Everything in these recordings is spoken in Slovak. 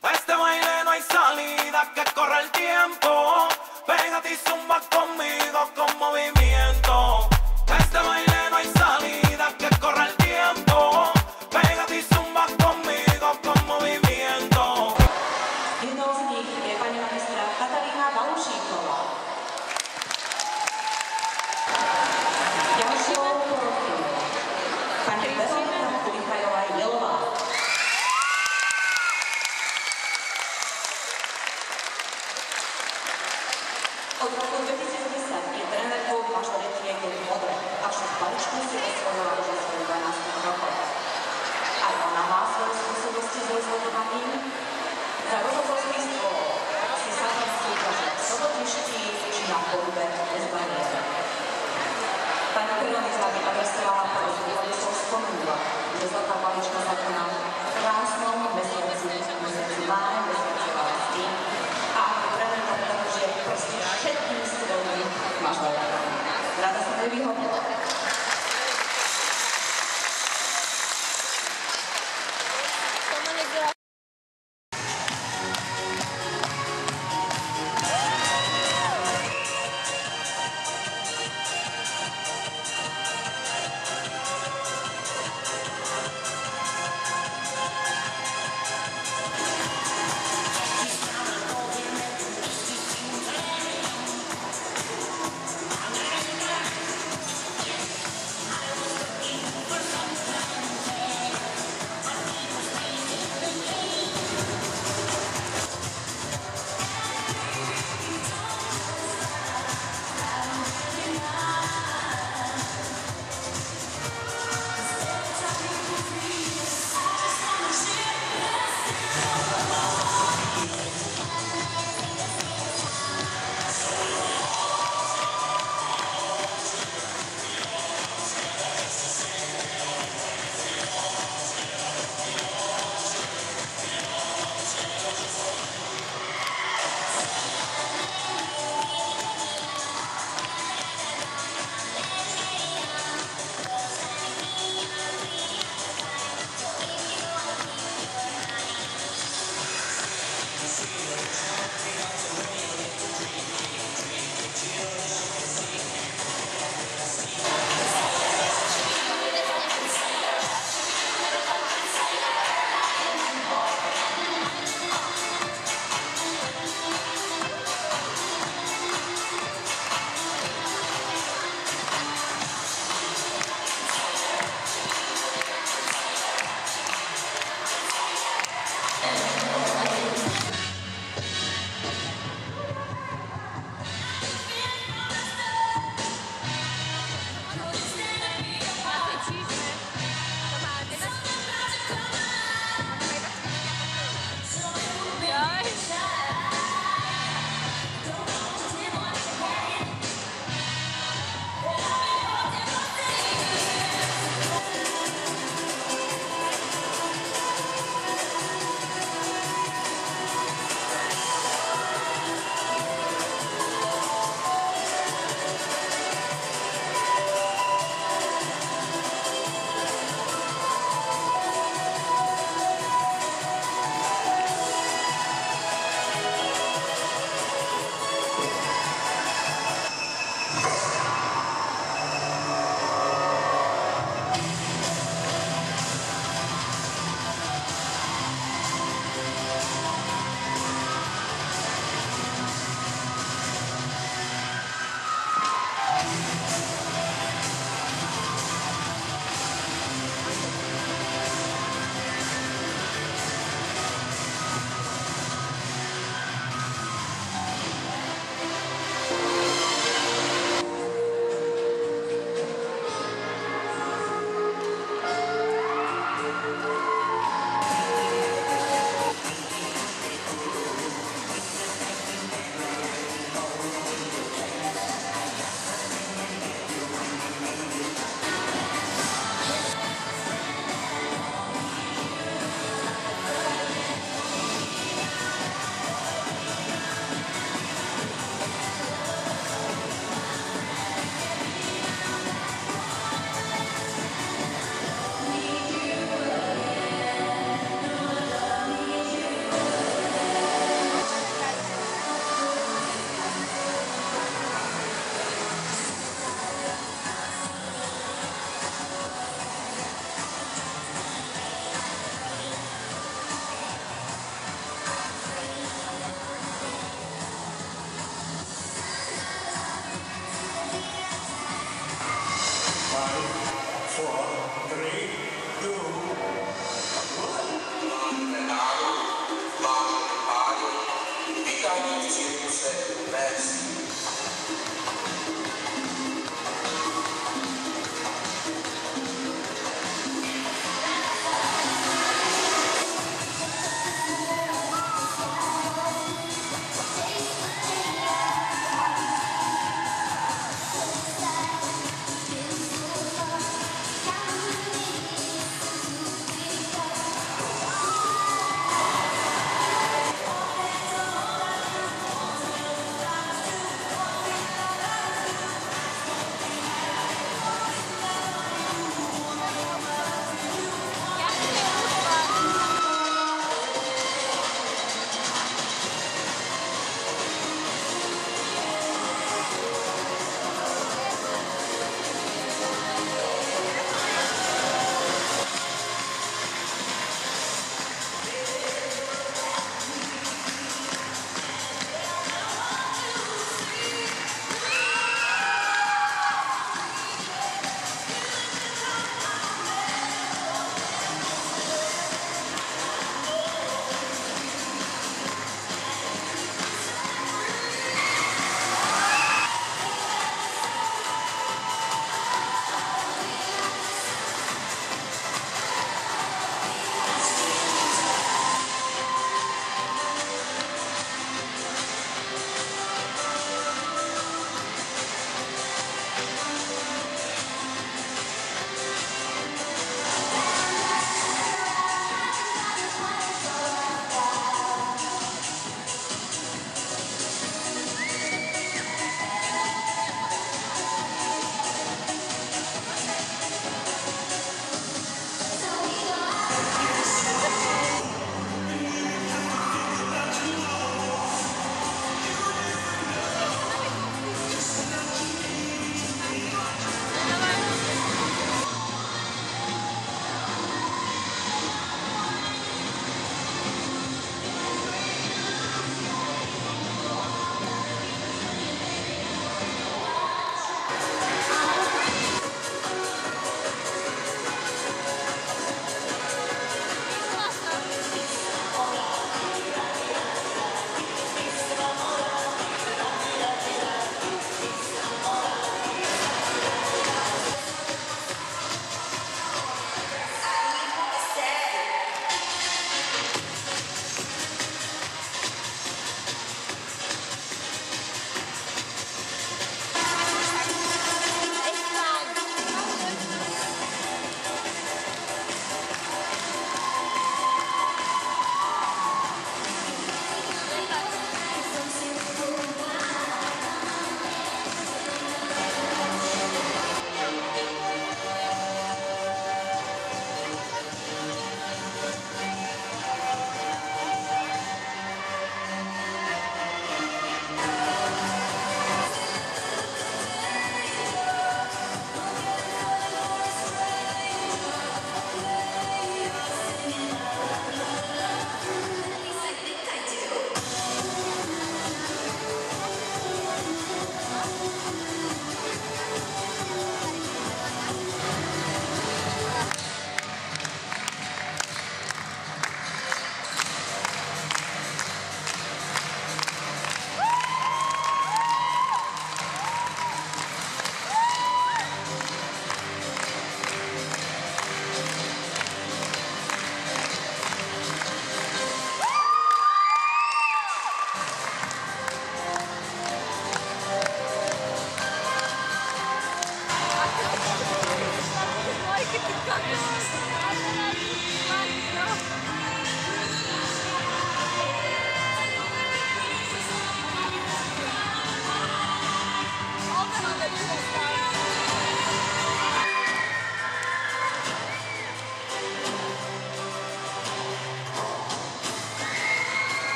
Pa' este baile no hay salida, que corre el tiempo. Pégate y zumba conmigo con movimiento. Pa' este baile no hay salida, que corre el tiempo. Pégate y zumba conmigo con movimiento. Jednou z nich je pani magistra Katarína Balušíková. Ďalšou porotkyňou pani Veronika Michajlová-Jelová. Od roku 2010 je trénerkou mažoritiek Modré, avšak Balušku si osvojila už vo svojich 12 rokoch. Aj ona má svoje skúsenosti s rozhodovaním. Za rozhodovský stôl si sadla v súťaži v Sobotišti či na Porube bez bariéry. Pani Peronica by adresovala prosbu, aby som spomenula, že Zlatá palička zákona v krásnom mesiaci máj, mesiaci lásky a ako trénerka, pretože proste všetkým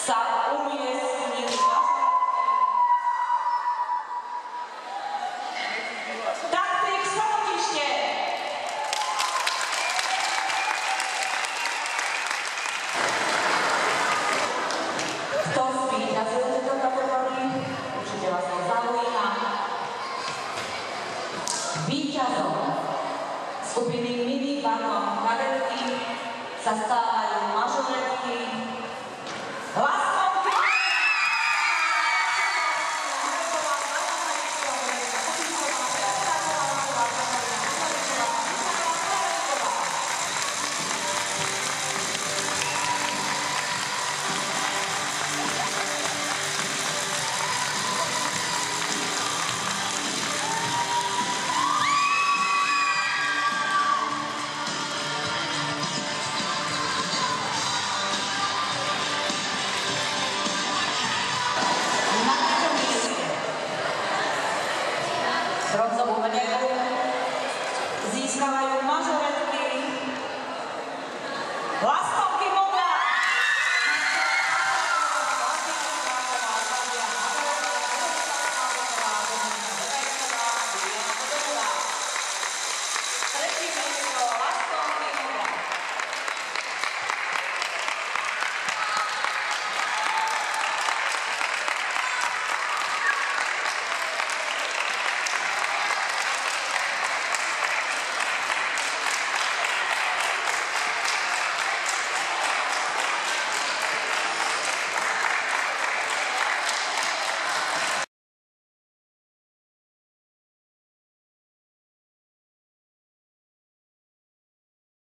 sa umiestnili Taktrik Somotište. Kto zvíťazil tejto kategórii? Určite vás to zaujíma. Víťazom skupiny Mini Vagon kadetky sa stal